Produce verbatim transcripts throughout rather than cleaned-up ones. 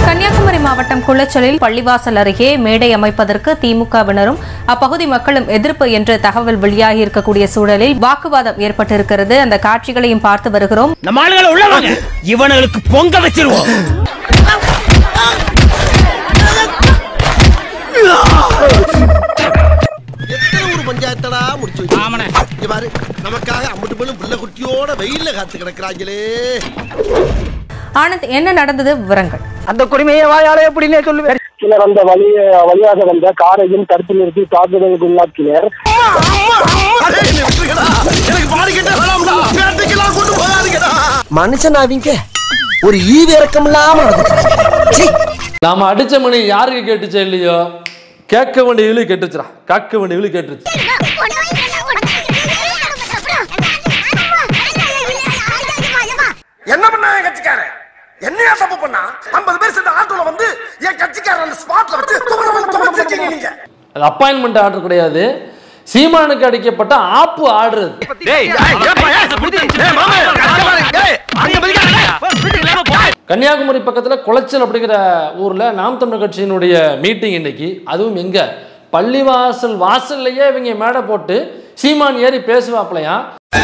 கன்னியாகுமரி மாவட்டம் குளச்சலில் பள்ளிவாசல் அருகே மேடை அமைப்பதற்கு திமுகவினரும் அப்பகுதி மக்களும் எதிர்ப்பு என்ற தகவல் வெளியாகி இருக்கக்கூடிய சூழலில் வாக்குவாதம் ஏற்பட்டிருக்கிறது. அந்த காட்சிகளையும் பார்த்து வருகிறோம். நம்ம ஆளுகளை உள்ளவங்க இவனுக்கு பொங்க வச்சிருவோம். பஞ்சாயத்தடா முடிச்சு வச்சு பாரு, நமக்காக அம்பட்டு பெண்ணும் பிள்ளை குட்டியோட வெயில்ல காத்து கிடக்குறாங்களே. ஆனந்த், என்ன நடந்தது விவரங்கள்? அந்த குடிமையை வாயால எப்படின்னே சொல்லுவேன். சிலர் அந்த வழி வழியாக வந்த காரையும் தடுத்து நிறுத்தி தாக்குதலுக்கு உள்ளாக்கினர். மனுஷன் அவங்க ஒரு ஈவு இறக்கம் இல்லாம நாம அடிச்ச மணி யாருக்கு கேட்டுச்சே இல்லையோ, கேட்க வேண்டிய இழு கேட்டுச்சுரா, காக்க வேண்டிய இழு கேட்டுச்சு. என்ன பண்ண கட்சிக்காரன் என்னையா தப்பு பண்ணா? ஐம்பது பேர் சேர்ந்த ஆட்டோல வந்து என் கட்சிக்காரன் அந்த ஸ்பாட்ல வச்சு துவச்சிருக்கீங்க நீங்க. அது அப்பாயின்மெண்ட் ஆர்டர் கிடையாது, சீமானுக்கு அடிக்கப்பட்ட ஆப்பு ஆர்டர். கன்னியாகுமரி பக்கத்துல குளச்சல் அப்படிங்கிற ஊர்ல நாம் தமிழர் கட்சியினுடைய மீட்டிங் இன்னைக்கு. அதுவும் எங்க பள்ளிவாசல் வாசல்லையே இவங்க மேடை போட்டு சீமான் ஏறி பேசுவாப்லையா.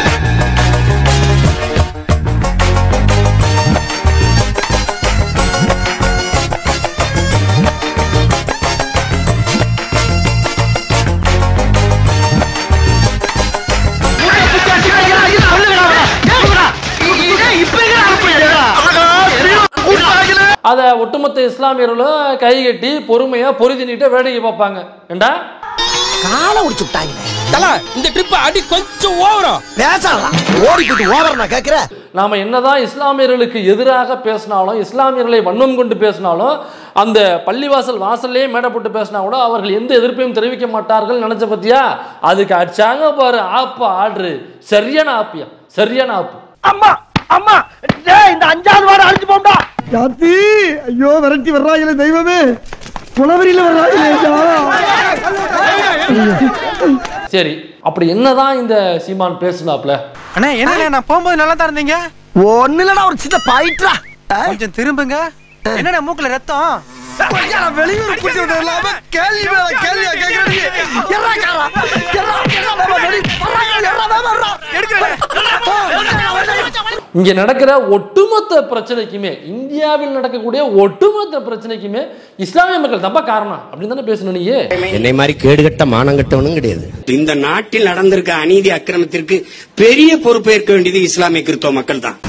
அதை ஒட்டுமொத்த இஸ்லாமியர்களும் கை கட்டி பொறுமையா பொருதி நீட்ட வேடிக்கை பார்ப்பாங்க. ஏண்டா காலை உடிச்சு விட்டாங்களே. இந்த ட்ரிப் அடி கொஞ்சம் ஓவரா பேசலாம், ஓடிக்கிட்டு ஓவர் நான் கேட்கிறேன். நாம என்னதான் இஸ்லாமியர்களுக்கு எதிராக பேசினாலும், இஸ்லாமியர்களை வன்மம் கொண்டு பேசினாலும், அந்த பள்ளிவாசல் வாசல்லே மேடை போட்டு பேசினா கூட அவர்கள் எந்த எதிர்ப்பையும் தெரிவிக்க மாட்டார்கள் நினைச்ச பத்தியா. அதுக்கு அடிச்சாங்க பாரு ஆப்பு ஆர்டரு. சரியான ஆப்பியா, சரியான ஆப்பு. அம்மா அம்மா இந்த அஞ்சாவது வாரம் அழிஞ்சு போண்டா. ஜாத்தி ஐயோ விரட்டி வர்றாங்களே தெய்வமே, புலவரியில வர்றாங்களே. சரி, அப்படி என்னதான் இந்த சீமான் பேசுனாப்ல? அண்ணா என்ன நான் போகும்போது நல்லா தான் இருந்தீங்க. ஒண்ணு இல்லடா, ஒரு சின்ன பாயிட்ரா. கொஞ்சம் திரும்புங்க. என்னடா மூக்குல ரத்தம்? வெளியூர் கூட்டி விடலாம கேள்வி மேல கேள்வியா கேக்குறீங்க. எறா காரா எறா எறா பாபா வெளி வர்றாங்க. எறா பாபா வர்றா எடுக்கறேன். இங்க நடக்கிற ஒட்டுமொத்த பிரச்சனைக்குமே, இந்தியாவில் நடக்கக்கூடிய ஒட்டுமொத்த பிரச்சனைக்குமே இஸ்லாமிய மக்கள் தப்பா காரணம் அப்படின்னு தானே பேசணும். நீ என்னை மாதிரி கேடுகட்ட மானங்கட்டவனும் கிடையாது. இந்த நாட்டில் நடந்திருக்க அநீதி அக்கிரமத்திற்கு பெரிய பொறுப்பேற்க வேண்டியது இஸ்லாமிய கிறிஸ்தவ மக்கள் தான்.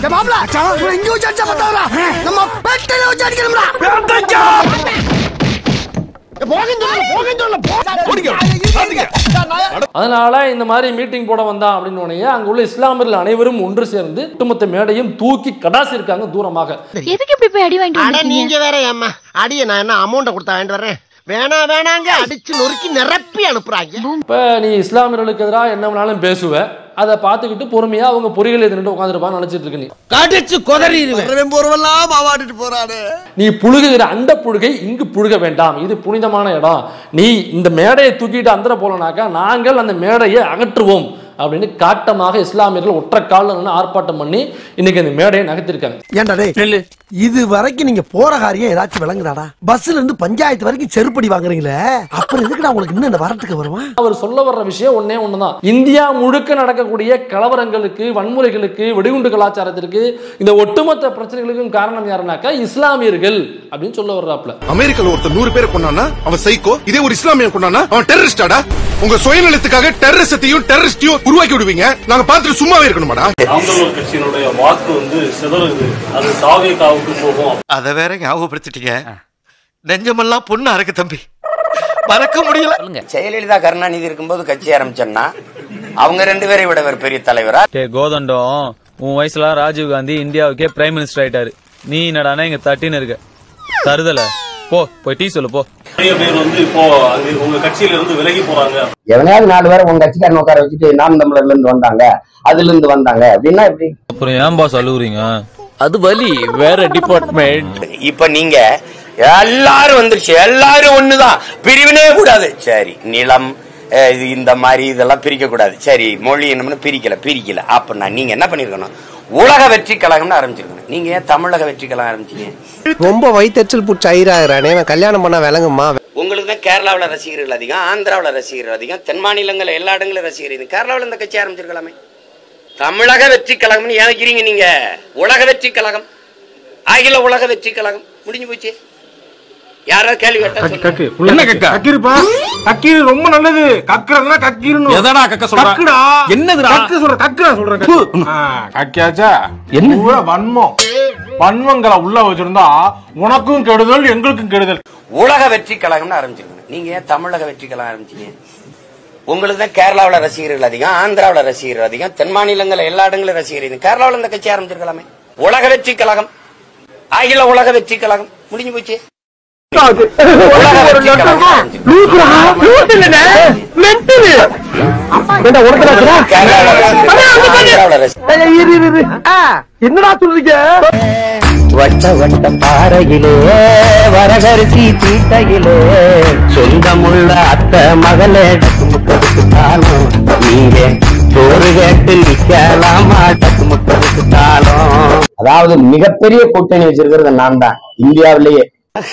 அதனால இந்த மாதிரி மீட்டிங் போட வந்தான் அப்படின்னு அங்க உள்ள இஸ்லாமியர்கள் அனைவரும் ஒன்று சேர்ந்து ஒட்டுமொத்த மேடையும் தூக்கி கடாசி இருக்காங்க தூரமாக. எதுக்கு இப்படி போய் அடி வாங்கிட்டு நீங்க வேற ஏம்மா அடிய நான் என்ன அமௌண்ட் கொடுத்தா வாங்கிட்டு வரேன். வேணா வேணாங்க அடிச்சு நொறுக்கி நிரப்பி அனுப்புறாங்க. இப்ப நீ இஸ்லாமியர்களுக்கு எதிராக என்ன வேணாலும் பேசுவ, அதை பார்த்துக்கிட்டு பொறுமையா அவங்க பொறிகள் எதிர்த்து உட்காந்துருப்பான்னு நினைச்சிட்டு இருக்க. நீ கடிச்சு கொதறிடுவேன் பொருவெல்லாம் மாவாடிட்டு போறானே. நீ புழுகுகிற அந்த புழுகை இங்கு புழுக வேண்டாம், இது புனிதமான இடம். நீ இந்த மேடையை தூக்கிட்டு அந்தர போலனாக்கா நாங்கள் அந்த மேடையை அகற்றுவோம் அப்படின்னு காட்டமாக இஸ்லாமியர்கள் ஒற்றை காலில் ஆர்ப்பாட்டம் பண்ணி இன்னைக்கு அந்த மேடையை நகர்த்திருக்காங்க. ஏன்டா டேய், இது வரைக்கும் நீங்க போற காரியம் ஏதாச்சும் விளங்குதாடா? பஸ்ல இருந்து பஞ்சாயத்து வரைக்கும் செருப்படி வாங்குறீங்களே, அப்புறம் எதுக்குடா உங்களுக்கு இன்னும் இந்த வரத்துக்கு வருமா? அவர் சொல்ல வர்ற விஷயம் ஒன்னே ஒண்ணுதான். இந்தியா முழுக்க நடக்கக்கூடிய கலவரங்களுக்கு, வன்முறைகளுக்கு, வெடிகுண்டு கலாச்சாரத்திற்கு, இந்த ஒட்டுமொத்த பிரச்சனைகளுக்கும் காரணம் யாருனாக்கா இஸ்லாமியர்கள் அப்படின்னு சொல்ல வர்றாப்ல. அமெரிக்கால ஒருத்தர் நூறு பேரை கொண்டானா அவன் சைக்கோ, இதே ஒரு இஸ்லாமியன் கொண்டானா அவன் டெரரிஸ்டாடா? உங்க சுயநலத்துக்காக டெரரிசத்தையும் டெரரிஸ்டையும் உருவாக்கி விடுவீங்க. நாங்க பார்த்துட்டு சும்மாவே இருக்கணுமாடா? நாம் தமிழர் கட்சியினுடைய வாக்கு வந்து சிதறுது, அது சாவேகாவுக்கு போகும். அதை வேற ஞாபகப்படுத்திட்டீங்க. நெஞ்சமெல்லாம் பொண்ணு அறக்கு தம்பி, மறக்க முடியல. ஜெயலலிதா கருணாநிதி இருக்கும்போது கட்சி ஆரம்பிச்சோம்னா அவங்க ரெண்டு பேரை விட ஒரு பெரிய தலைவரா? கோதண்டம், உன் வயசுல ராஜீவ் காந்தி இந்தியாவுக்கே பிரைம் மினிஸ்டர் ஆயிட்டாரு. நீ என்னடானா இங்க தட்டின்னு இருக்க தருதல. போ போய் டீ சொல்லு போ. நிறைய பேர் வந்து இப்போ உங்க கட்சியில இருந்து விலகி போறாங்க. எவனையாவது நாலு பேரை உங்க கட்சிக்காரன் உட்கார வச்சுட்டு நாம் தமிழர்ல இருந்து வந்தாங்க, அதுல இருந்து வந்தாங்க அப்படின்னா எப்படி? அப்புறம் ஏன் பாஸ் அழுவுறீங்க? அது வலி வேற டிபார்ட்மெண்ட். இப்ப நீங்க எல்லாரும் வந்துருச்சு, எல்லாரும் ஒண்ணுதான், பிரிவினே கூடாது. சரி, நிலம் இந்த மாதிரி இதெல்லாம் பிரிக்க கூடாது. சரி, மொழி என்னன்னு பிரிக்கல பிரிக்கல அப்படின்னா நீங்க என்ன பண்ணிருக்கணும்? உலக வெற்றி கழகம்னு ஆரம்பிச்சிருக்கணும். நீங்க ஏன் தமிழக வெற்றி கழகம் ஆரம்பிச்சீங்க? ரொம்ப வயிற்றுச்சல் புடிச்சு ஐராயிரானே கல்யாணம் பண்ணா விளங்குமா? உங்களுக்கு தான் கேரளாவில் ரசிகர்கள் அதிகம், ஆந்திராவில் ரசிகர்கள் அதிகம், தென் மாநிலங்கள் எல்லா இடங்களும் ரசிகர்கள். கேரளாவில் இந்த கட்சி ஆரம்பிச்சிருக்கலாமே. தமிழக வெற்றி கழகம்னு ஏனைக்கிறீங்க நீங்க. உலக வெற்றி கழகம், அகில உலக வெற்றி கழகம் முடிஞ்சு போச்சு. யாராவது கேள்வி கேட்டா ரொம்ப நல்லது. கக்குறதுனா கக்கிரணும். எதடா கக்க சொல்ற? கக்குடா. என்னதுடா? கக்கு சொல்ற. கக்குடா சொல்றேன். கக்கியாச்சா? என்ன வன்மம்? வன்மங்களை உள்ள வச்சிருந்தா உனக்கும் கெடுதல் எங்களுக்கும் கெடுதல். உலக வெற்றி கழகம்னு ஆரம்பிச்சிருக்கணும். நீங்க ஏன் தமிழக வெற்றி கழகம் ஆரம்பிச்சீங்க? உங்களுக்கு தான் கேரளாவில் ரசிகர்கள் அதிகம், ஆந்திராவில் ரசிகர்கள் அதிகம், தென் மாநிலங்கள் எல்லா இடங்களும் ரசிகர்கள். கேரளாவில் இந்த கட்சி ஆரம்பிச்சிருக்கலாமே. உலக வெற்றி கழகம், அகில உலக வெற்றி கழகம் முடிஞ்சு போச்சு. என்னடா சொல்றீங்க? வட்ட வட்ட பாறையிலே வரகரிசி தீட்டையிலே சொந்தமுள்ள அத்த மகளே முட்டதுக்குத்தாலும் நீங்க சோறு கேட்டு நிக்கலாமா டக்கு முட்டதுக்குத்தாலும். அதாவது மிகப்பெரிய கூட்டணி வச்சிருக்கிறது நான் தான் இந்தியாவிலேயே.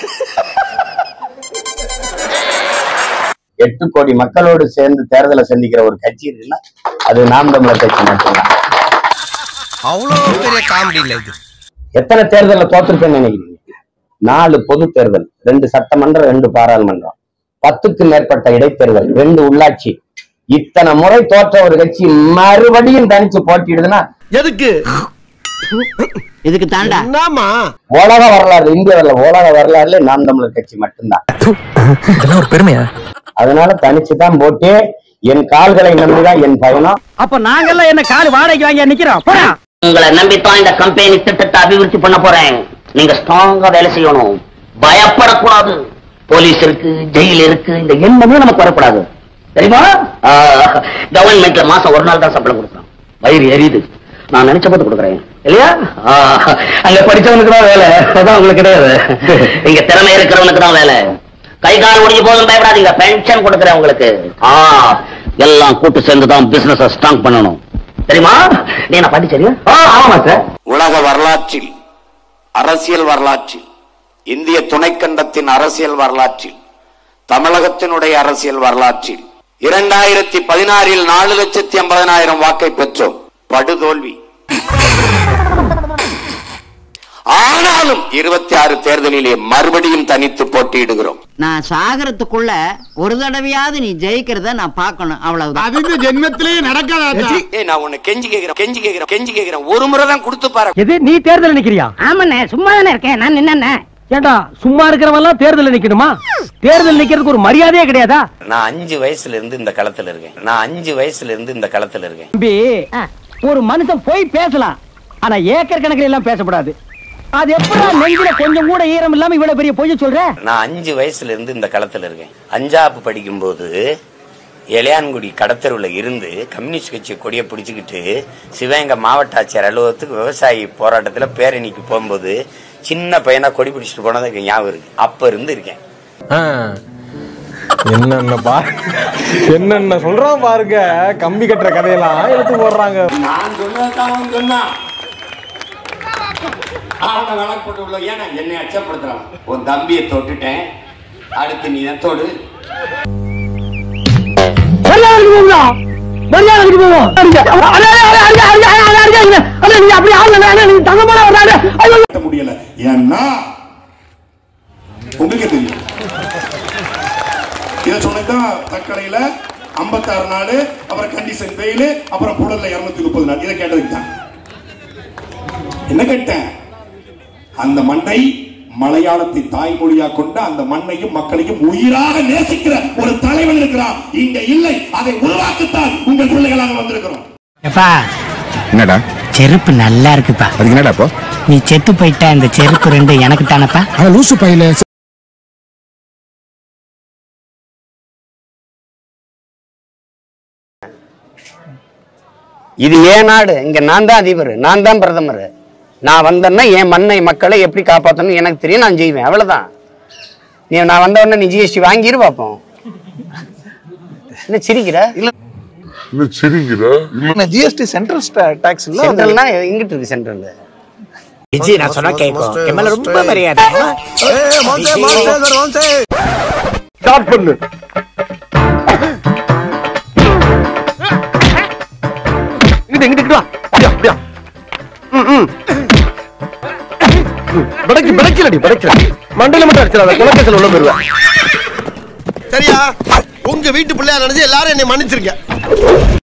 எட்டு கோடி மக்களோடு சேர்ந்து தேர்தலை சந்திக்கிற ஒரு கட்சி இருக்குன்னா அது நாம் தமிழர் கட்சி மட்டும்தான். அவ்வளவு பெரிய காமெடி இல்ல இது. எத்தனை தேர்தல தோத்துருக்கேன்னு நினைக்கிறீங்க? நாலு பொது தேர்தல், ரெண்டு சட்டமன்றம், ரெண்டு பாராளுமன்றம், பத்துக்கு மேற்பட்ட இடைத்தேர்தல், ரெண்டு உள்ளாட்சி. இத்தனை முறை தோற்ற ஒரு கட்சி மறுபடியும் தனிச்சு போட்டிடுதுன்னா எதுக்கு? இதுக்கு தாண்டா உலக வரலாறு, இந்தியாவில் உலக வரலாறுல நாம் தமிழர் கட்சி மட்டும்தான் ஒரு பெருமையா. அதனால தனிச்சுதான் போட்டு என் கால்களை நம்பிதான் என் பயணம். அப்ப நாங்கெல்லாம் என்ன கால் வாடகைக்கு வாங்கி நிக்கிறோம். உங்களை நம்பித்தான் இந்த கம்பெனி திட்டத்தை அபிவிருத்தி பண்ண போறேன். நீங்க ஸ்ட்ராங்கா வேலை செய்யணும், பயப்படக்கூடாது. போலீஸ் இருக்கு, ஜெயில் இருக்கு, இந்த எண்ணமே நமக்கு வரக்கூடாது. தெரியுமா? கவர்மெண்ட்ல மாசம் ஒரு நாள் தான் சம்பளம் கொடுக்குறோம். வயிறு எரியுது. நான் நினைச்ச போது கொடுக்குறேன் இல்லையா? அங்க படிச்சவனுக்கு தான் வேலை, அதான் உங்களுக்கு கிடையாது. இங்க திறமை இருக்கிறவனுக்கு தான் வேலை. கை கால் ஒடிஞ்சு போதும் பயப்படாதீங்க, பென்ஷன் கொடுக்குறேன் உங்களுக்கு. எல்லாம் கூட்டு சேர்ந்துதான் பிசினஸ் ஸ்ட்ராங் பண்ணணும். தெரியுமா? நீ என்ன படிச்சறியா? ஆமா சார். உலக வரலாற்றில், அரசியல் வரலாற்றில், இந்திய துணைக்கண்டத்தின் அரசியல் வரலாற்றில், தமிழகத்தினுடைய அரசியல் வரலாற்றில் இரண்டாயிரத்தி பதினாறில் நாலு லட்சத்தி ஐம்பதனாயிரம் வாக்கை பெற்றோம். படுதோல்வி. ஆனாலும் இருபத்தி ஆறு தேர்தலிலே மறுபடியும் தனித்து போட்டியிடுகிறோம். நான் சாகரத்துக்குள்ள ஒரு தடவையாவது நீ ஜெயிக்கிறத நான் பார்க்கணும், அவ்வளவுதான். அது ஜென்மத்திலேயே நடக்காத. நான் உன்னை கெஞ்சி கேட்கிறேன், கெஞ்சி கேட்கிறேன், கெஞ்சி கேட்கிறேன். ஒரு முறை தான் கொடுத்து பாரு. இது நீ தேர்தல் நிக்கிறியா? ஆமாண்ணே, சும்மா தானே இருக்கேன். நான் நின்னே. ஏண்டா சும்மா இருக்கிறவங்க எல்லாம் தேர்தல் நிக்கணுமா? தேர்தல் நிக்கிறதுக்கு ஒரு மரியாதையே கிடையாதா? நான் அஞ்சு வயசுல இருந்து இந்த களத்துல இருக்கேன். நான் அஞ்சு வயசுல இருந்து இந்த களத்துல இருக்கேன். தம்பி, ஒரு மனுஷன் போய் பேசலாம், ஆனா ஏக்கர் கணக்கில் எல்லாம் பேசக்கூடாது. அது எப்படி நெஞ்சில கொஞ்சம் கூட ஈரம் இல்லாம இவ்வளவு பெரிய பொய்ய சொல்ற? நான் அஞ்சு வயசுல இருந்து இந்த களத்துல இருக்கேன். அஞ்சாப்பு படிக்கும் போது இளையான்குடி கடத்தருவுல இருந்து கம்யூனிஸ்ட் கட்சி கொடியை பிடிச்சுக்கிட்டு சிவகங்கை மாவட்ட ஆட்சியர் அலுவலகத்துக்கு விவசாயி போராட்டத்துல பேரணிக்கு போகும்போது சின்ன பையனா கொடி பிடிச்சிட்டு போனது ஞாபகம் இருக்கு. அப்ப இருந்து இருக்கேன். என்னென்ன பா என்னென்ன சொல்றான் பாருங்க. கம்பி கட்டுற கதையெல்லாம் எடுத்து போடுறாங்க. நான் சொன்னதான் சொன்னா அவனை வழக்கு போட்டு உள்ள ஏன்னா என்னை அச்சப்படுத்துறான். உன் தம்பியை தொட்டுட்டேன், அடுத்து நீ தொடு. முடியல ஏன்னா உங்களுக்கு தெரியும். இதை சொன்னதான் தக்கடையில ஐம்பத்தாறு நாள், அப்புறம் கண்டிஷன் பெயில், அப்புறம் புழல்ல இருநூத்தி முப்பது நாள். இதை கேட்டதுக்கு தான் என்ன கேட்டேன்? அந்த மண்ணை மலையாளத்தை தாய்மொழியா கொண்ட அந்த மண்ணையும் மக்களையும் உயிராக நேசிக்கிற ஒரு தலைவன் இருக்கிறான். இங்க இல்லை, அதை உருவாக்கத்தான் உங்கள் பிள்ளைகளாக வந்திருக்கிறோம். என்னடா செருப்பு நல்லா இருக்குப்பா. அதுக்கு என்னடா இப்போ நீ செத்து போயிட்டா இந்த செருப்பு ரெண்டு எனக்கு தானப்பா. லூசு பையில இது ஏன் நாடு? இங்க நான் தான் அதிபர், நான் தான் பிரதமர். நான் வந்தேன்னா என் மண்ணை மக்களை எப்படி காப்பாற்றணும் எனக்கு தெரியும், நான் செய்வேன். அவ்வளவுதான். நீ நான் வந்த உடனே நீ ஜிஎஸ்டி வாங்கிரு பார்ப்போம். என்ன சிரிக்கிற? இல்ல ஜிஎஸ்டி சென்ட்ரல் டாக்ஸ் இல்ல சென்ட்ரல்னா எங்கிட்டு இருக்கு சென்ட்ரல் விஜி நான் சொன்னா கேக்கும் எம்எல்ஏ ரொம்ப மரியாதை ஏய் மோன்சே மோன்சே மோன்சே ஸ்டார்ட் பண்ணு இங்க இங்க இங்க வா அப்படியே அப்படியே ம் ம் படக்கி படக்கிலடி படக்கில மண்டையில மட்டும் அடிச்சறாத குலக்கேசல் உள்ள போயிருவா சரியா உங்க வீட்டு பிள்ளையா நினைச்சு எல்லாரும் என்னை மன்னிச்சிருங்க